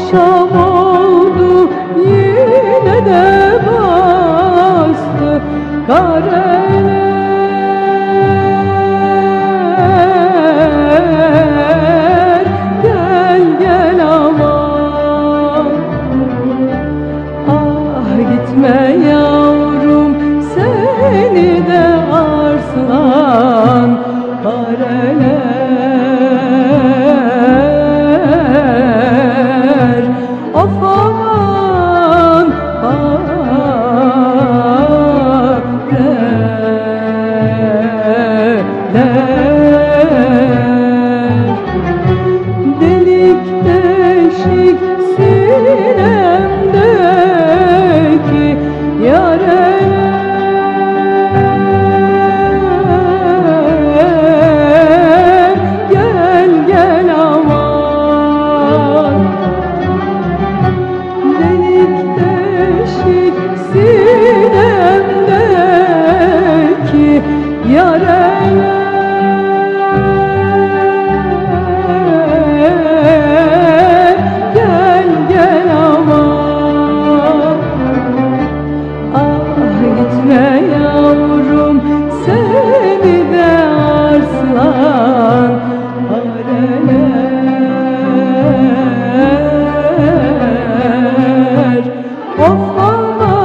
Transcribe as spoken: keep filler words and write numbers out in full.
akşam oldu yine de bastı kareler. Gel gel aman, ah gitme yavrum, seni de arslan kareler. Of aman kareler. Delik deşik sinemdeki yareler. Gel gel aman, delik deşik sinemdeki yareler. Gel gel aman, ah gitme yavrum, seni de arslan kareler. Of aman